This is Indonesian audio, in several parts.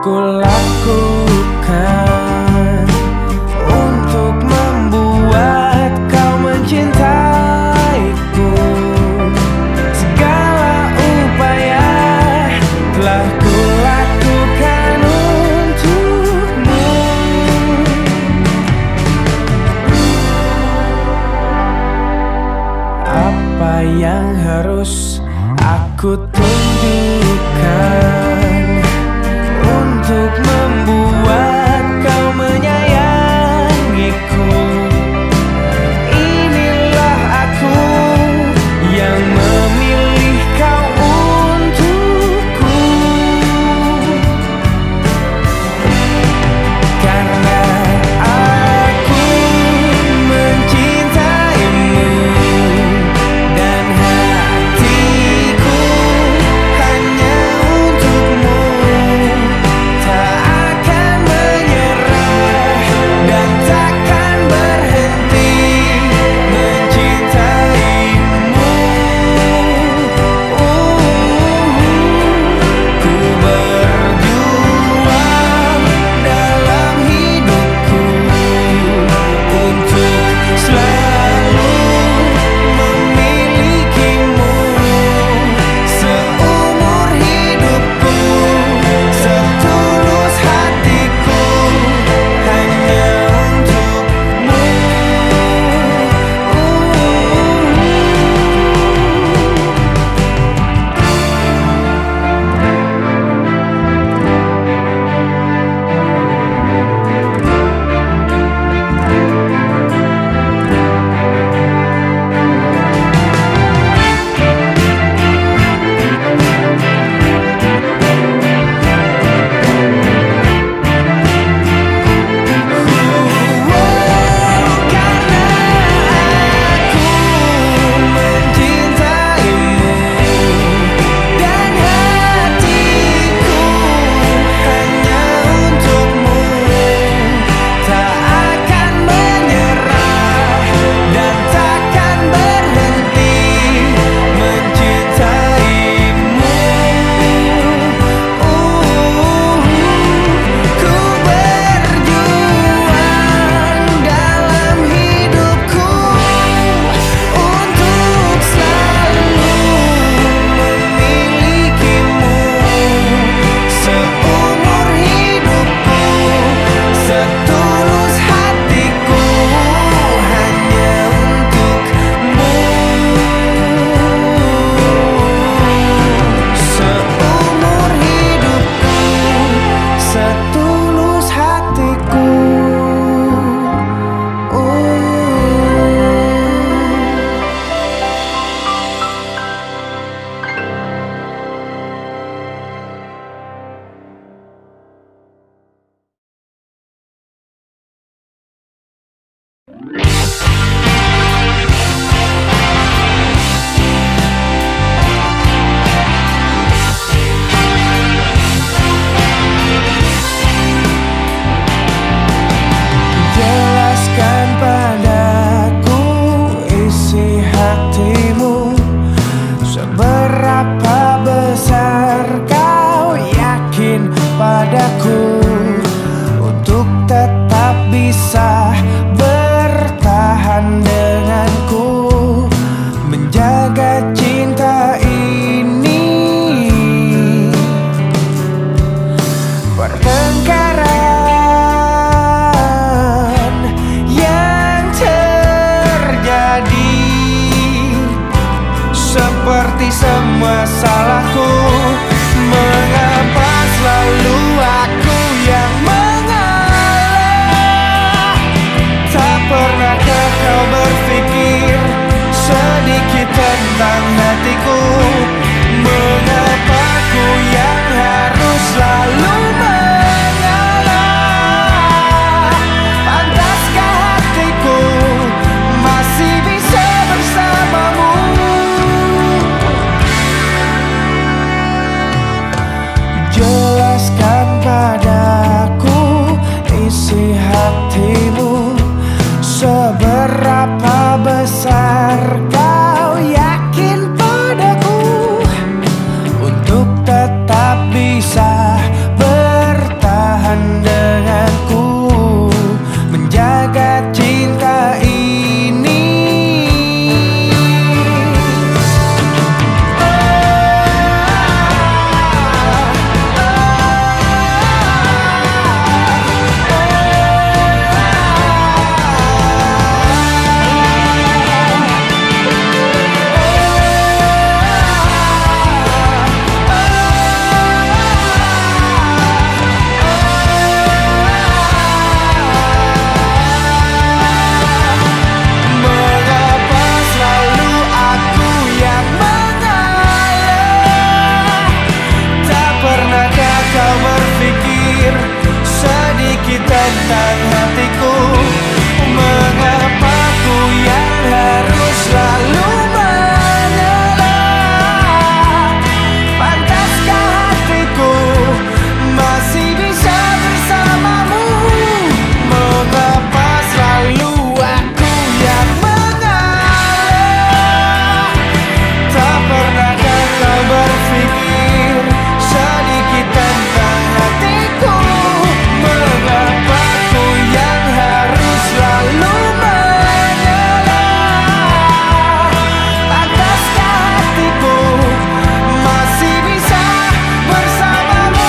kulakukan untuk membuat kau mencintaiku? Segala upaya telah kulakukan untukmu. Apa yang harus aku tunjukkan untuk membuat kau menyayangiku? Inilah aku yang memilih kau untukku, karena aku mencintaimu dan hatiku hanya untukmu. Tak akan menyerah dan takkan berhenti mencintaimu. Ku berjuang dalam hidupku untuk selalu memilikimu. Seumur hidupku, setulus hatiku hanya untukmu. Karena aku mencintaimu dan hatiku hanya untukmu. Tak akan menyerah dan takkan berhenti mencintaimu. Ku berjuang dalam hidupku untuk selalu memilikimu. Seumur hidupku, setulus hatiku hanya untukmu. Seumur hidupku, setulus hatiku. Jelaskan padaku isi hatimu, seberapa besar kau yakin padaku untuk tetap bisa bertahan denganku, menjaga cinta ini. Pertengkaran yang terjadi seperti semua salahku. Mengapa selalu aku yang mengalah? Tak pernahkah kau sedikit tentang hatiku. Mengapa ku yang harus selalu mengalah? Pantaskah hatiku masih bisa bersamamu? Mengapa selalu aku yang mengalah? Tak pernahkah kau berpikir sedikit tentang hatiku? Mengapa ku yang harus selalu mengalah? Pantaskah hatiku masih bisa bersamamu?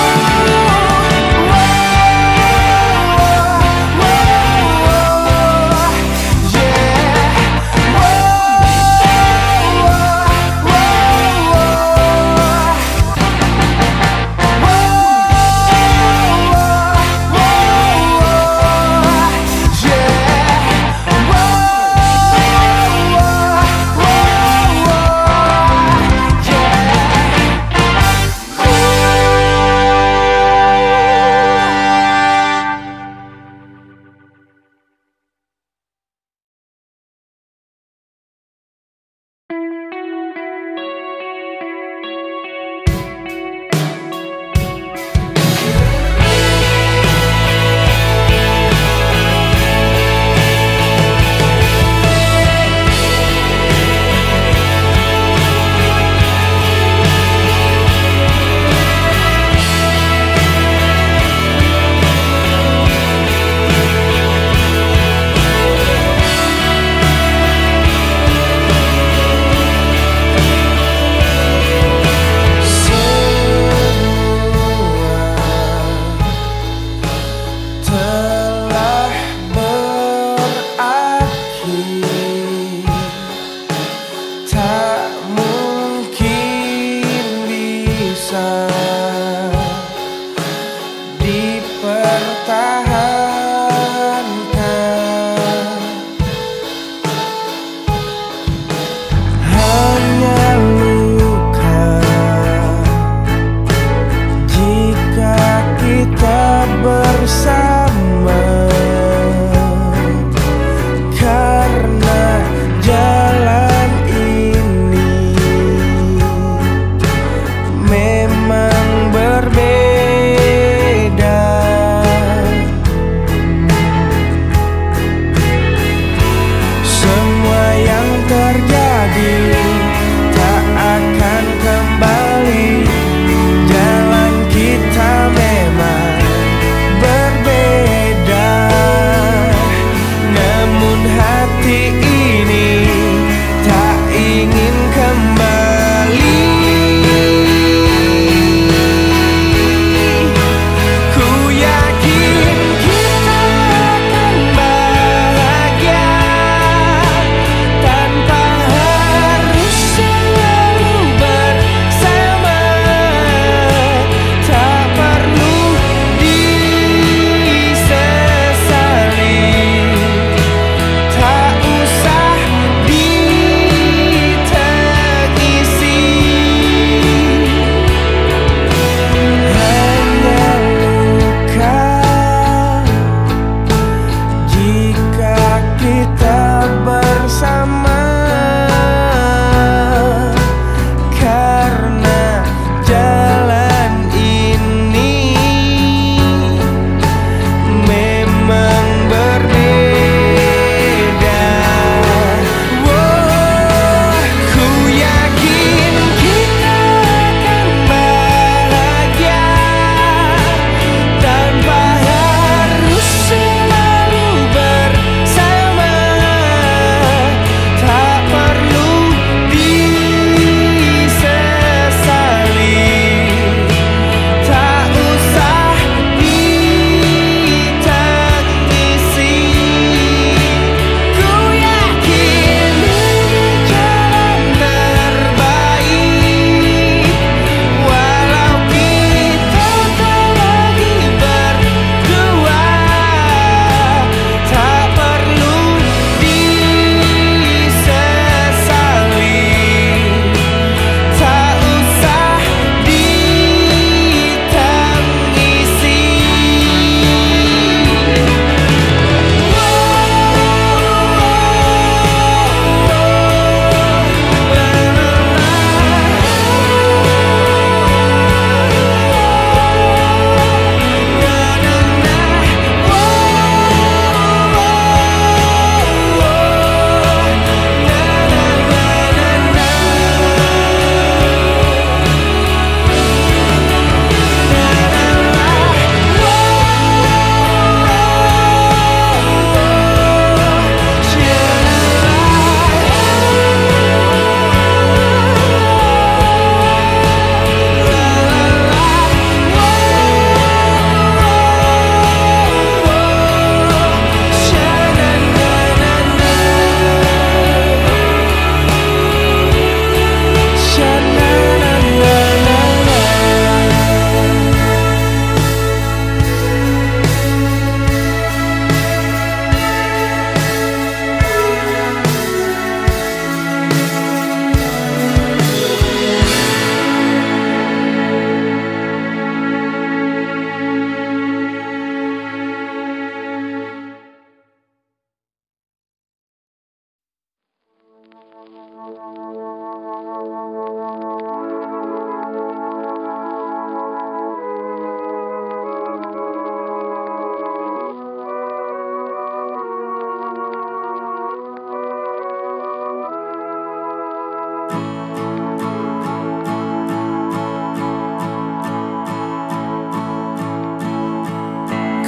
Memang berbeda.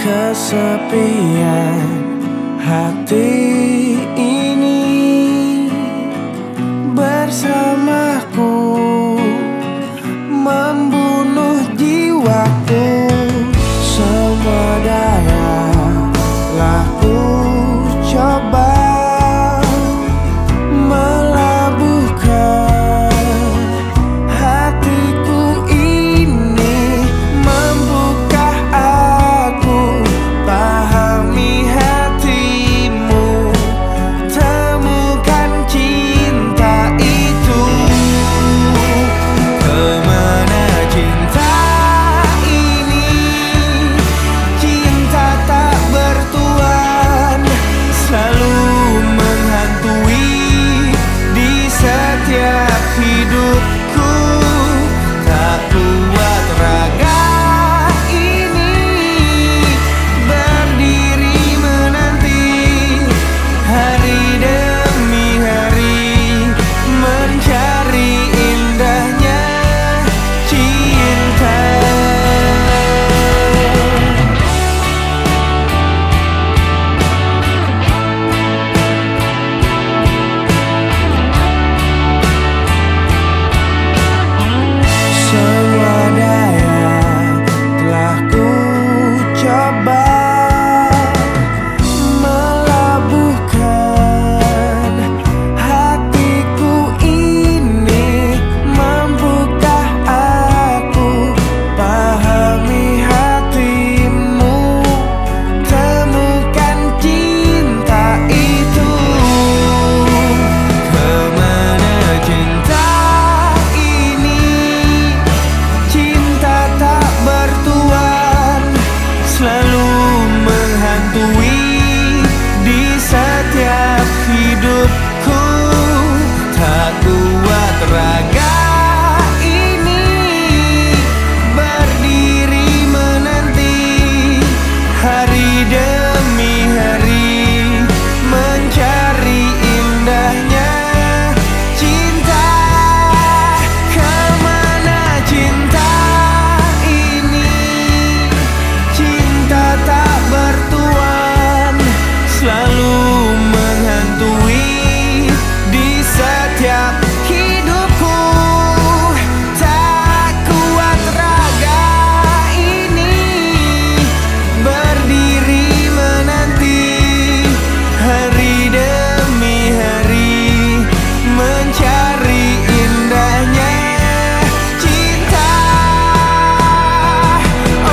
kesepian hati ini bersamaku, membunuh jiwaku. Semua daya laku coba melabuhkan hatiku ini, membuka aku, pahami hatimu, temukan cinta itu. Kemana cinta ini, cinta tak bertuan, selalu menghantui di setiap hidupku. Tak kuat raga ini berdiri menanti, hari demi hari mencari indahnya cinta. Semua daya telah ku coba melabuhkan hatiku ini, membuka aku, pahami hatimu, temukan cinta itu. Kemana cinta ini, cinta tak bertuan, selalu menghantui di setiap hidupku. Tak kuat raga ini berdiri menanti, hari demi hari mencari indahnya cinta. Kemana cinta ini, cinta tak bertuan, selalu menghantui di setiap hidupku. Tak kuat raga ini berdiri menanti, hari demi hari mencari indahnya cinta. Oh,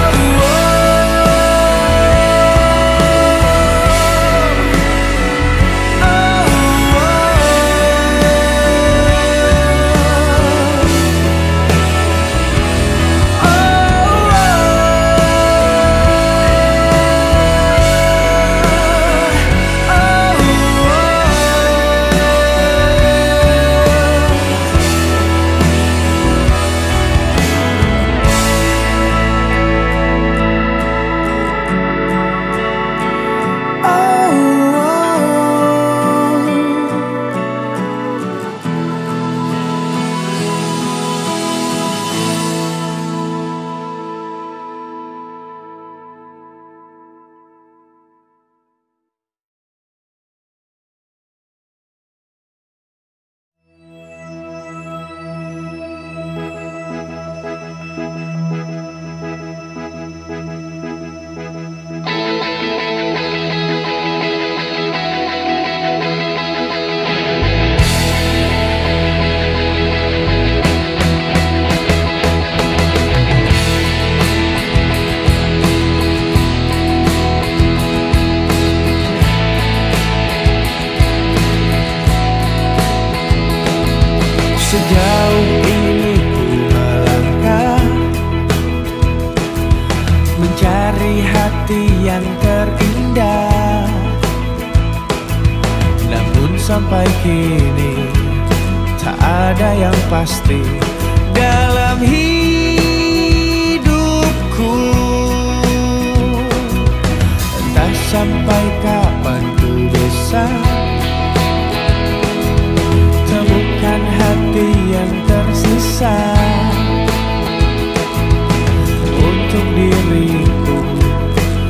sejauh ini ku melangkah, mencari hati yang terindah. Namun sampai kini tak ada yang pasti dalam hidupku. Entah sampai kapan ku bisa temukan hati yang tersisa untuk diriku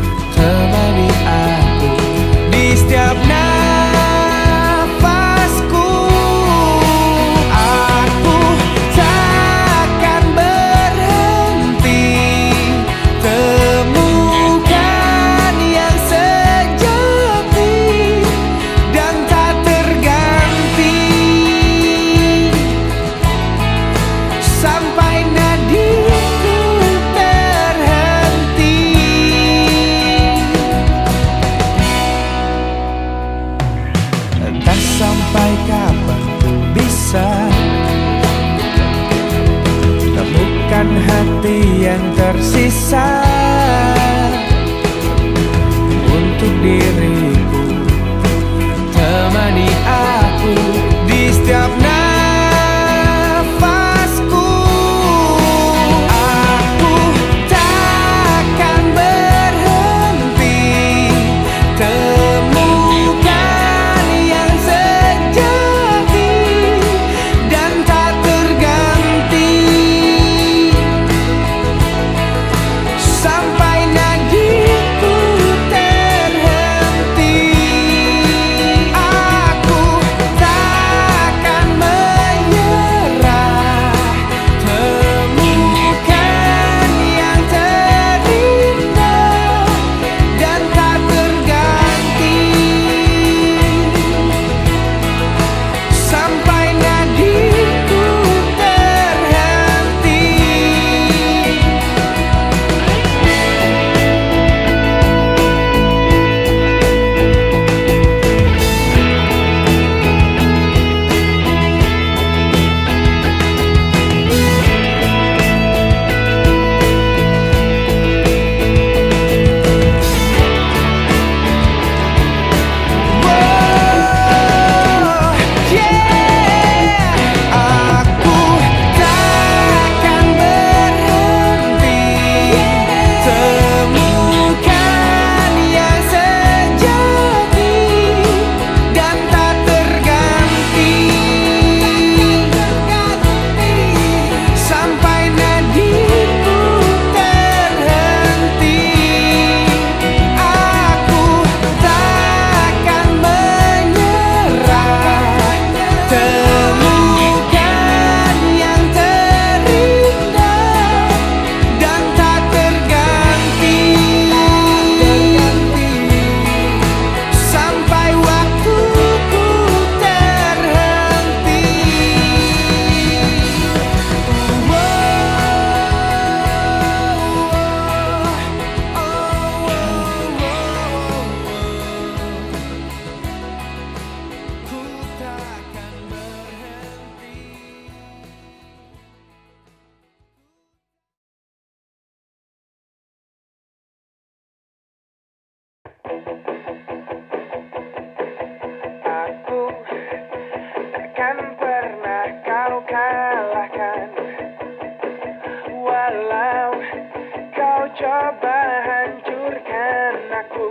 coba hancurkan aku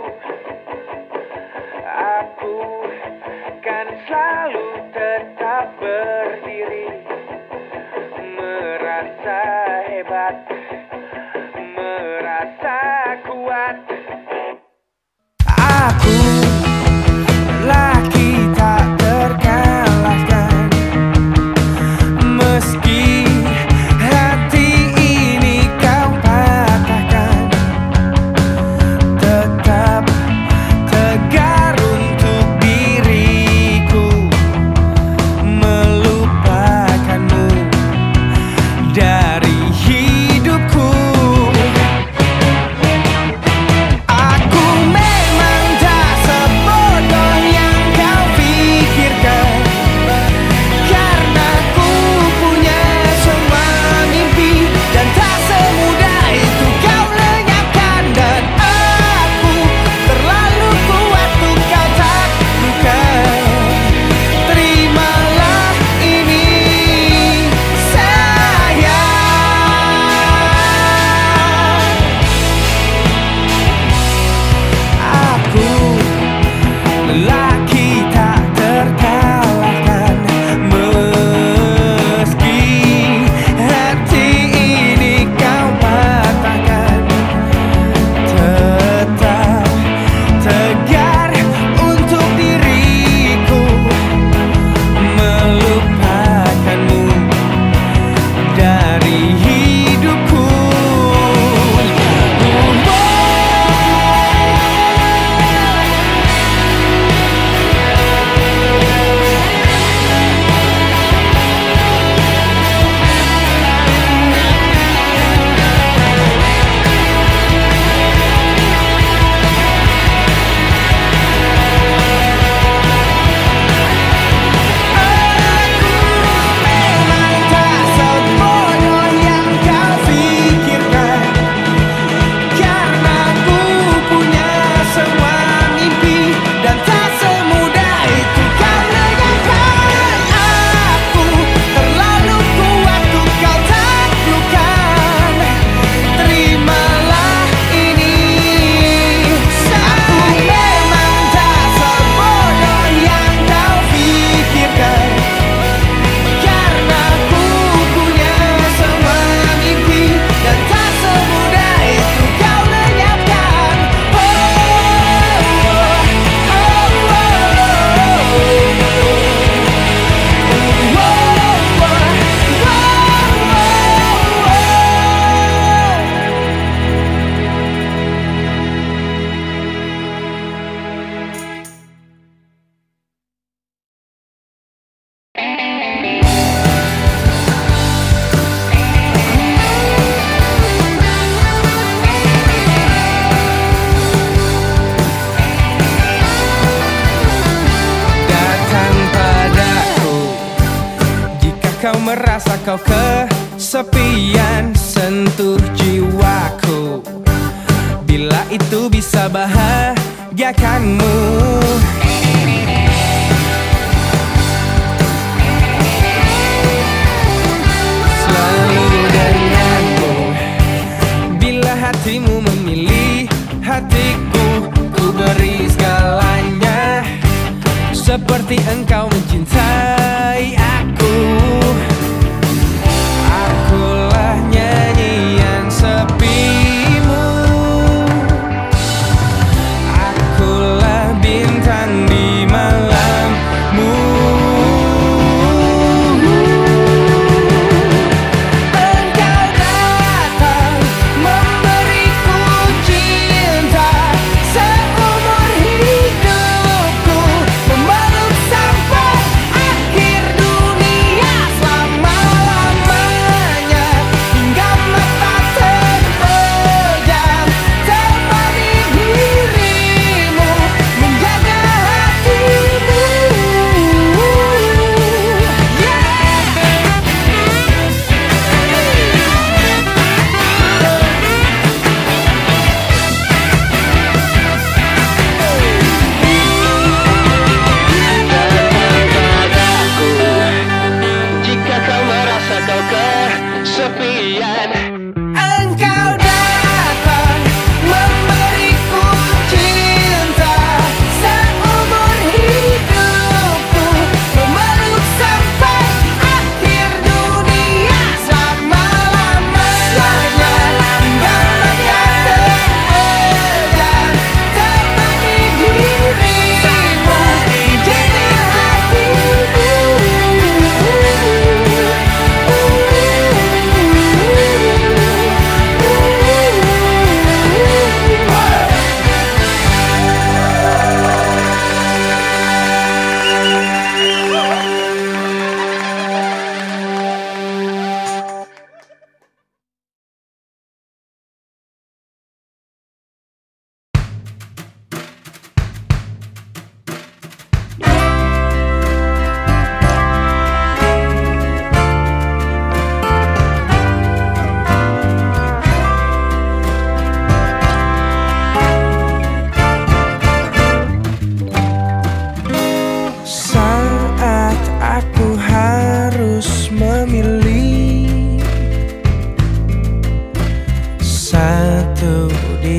kan selalu tetap berdiri, merasa hebat, merasa kuat. Aku laki tak terkalahkan, meski hati ini kau patahkan, tetap tegar untuk diriku, melupakanmu dari hidupku. Aku memang tak sebodoh yang kau pikirkan, karena ku punya semua mimpi dan tak semudah itu kau lenyapkan. Dan aku terlalu kuat untuk kau taklukkan. Terimalah ini sayang. Aku lelaki tak terkalahkan, meski hati ini kau patahkan, tetap tegar untuk diriku, melupakanmu dari hidupku. Memang tak sebodoh yang kau pikirkan, karena ku punya semua mimpi dan tak semudah itu kau lenyapkan. Aku terlalu kuat untuk kau taklukkan. Terimalah ini sayang. Aku memang tak sebodoh yang kau pikirkan, karena ku punya semua mimpi dan tak semudah itu kau lenyapkan. Datang padaku jika kau merasa kau kesepian, sentuh jiwaku bila itu bisa bahagiakanmu. Selalu denganku bila hatimu memilih hatiku, ku beri segalanya seperti engkau mencintai aku. Akulah nyanyian sepimu, akulah bintang di malammu. Engkau datang memberiku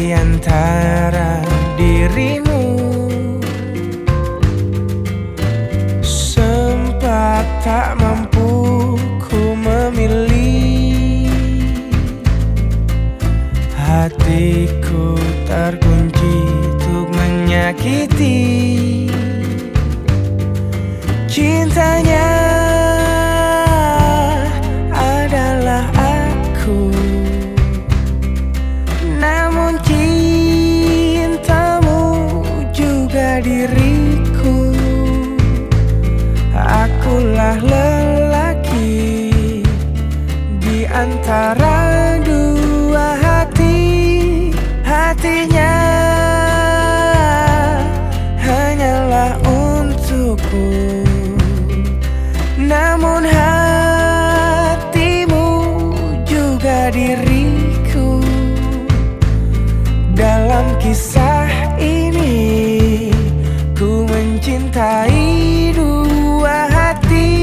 di antara dirimu. Sempat tak mampu ku memilih, hatiku terkunci untuk menyakiti. Cintanya adalah aku, namun cintamu juga diriku. Akulah lelaki di antara dua hati. Hatinya hanyalah untukku, namun hatimu juga diriku. Dalam kisah ini ku mencintai dua hati.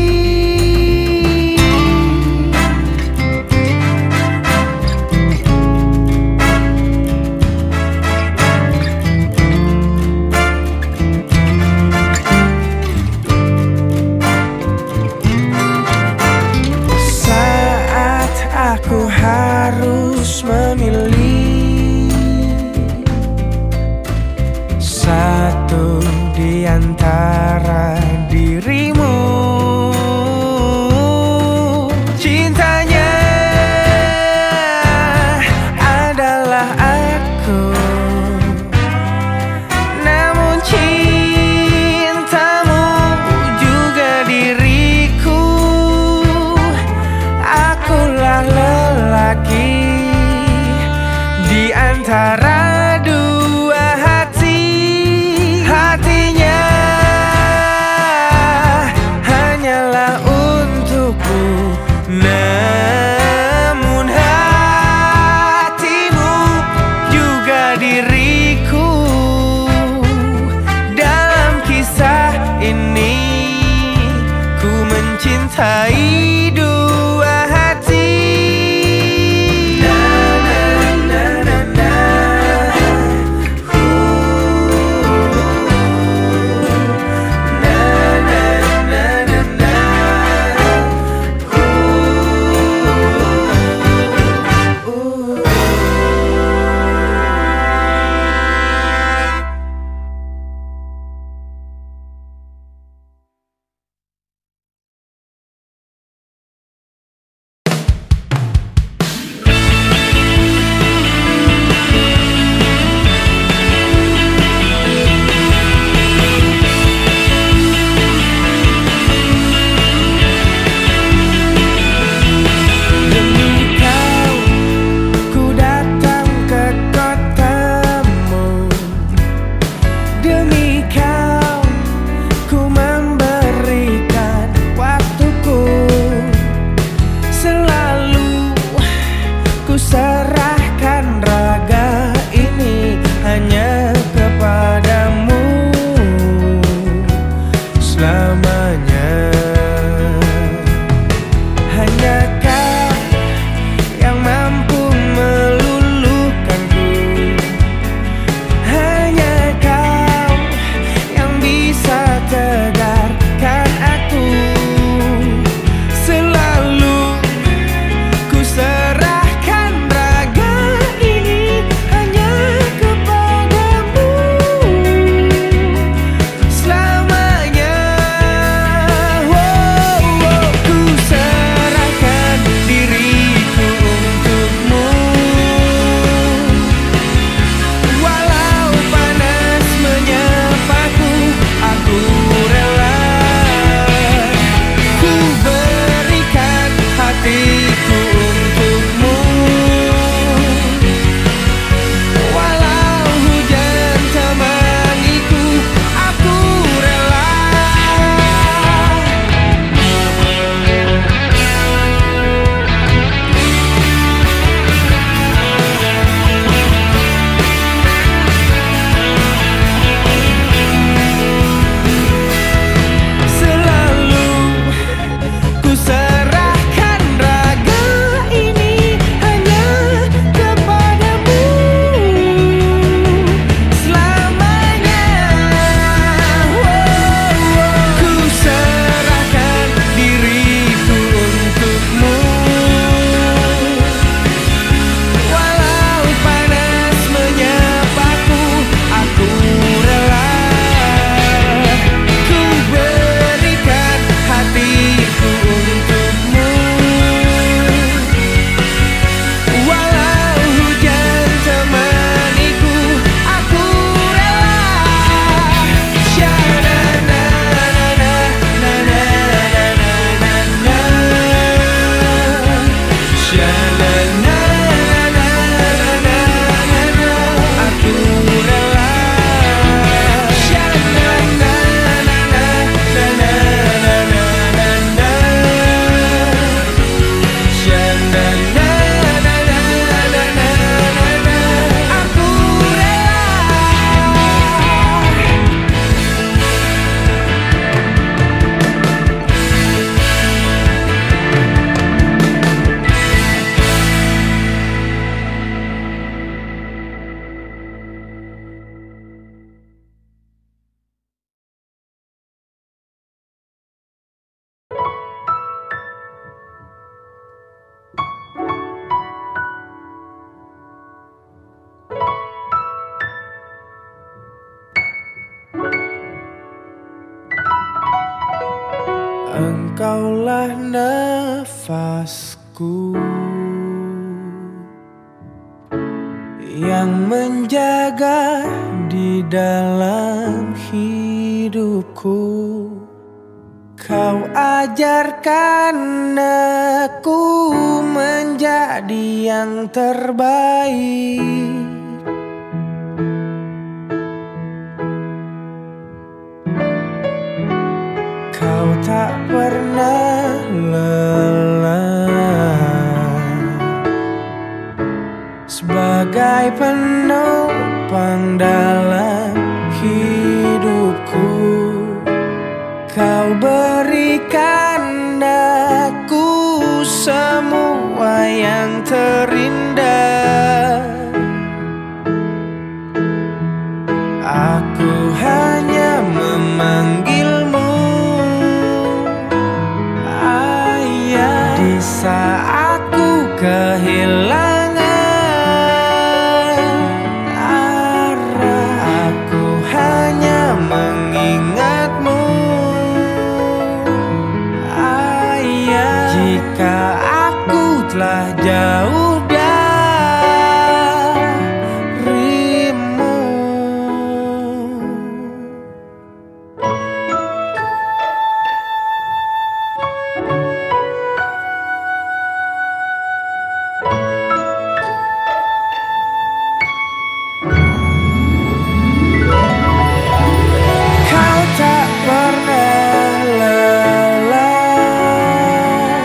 Saat aku harus memilih satu di antara dirimu, cintanya adalah aku, namun cintamu juga diriku. Akulah lelaki di antara dua hati. Hatinya hanyalah untukku, namun hatimu juga diriku. Dalam kisah ini ku mencintai dua hati. Engkaulah nafasku yang menjaga di dalam hidupku. Kau ajarkan aku menjadi yang terbaik. Kau tak pernah lelah sebagai penopang dalam hidupku. Kau berikan aku semua yang terindah. Aku hanya memanggilmu Ayah di saat ku kehilangan arah. Aku hanya mengingatmu Ayah, jika aku telah jauh darimu. Kau tak pernah lelah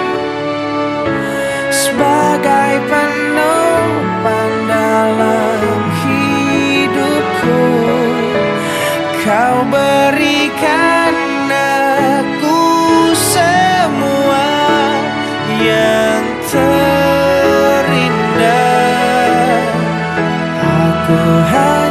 sebagai penopang dalam hidupku. Kau berikan aku semua yang terindah. Aku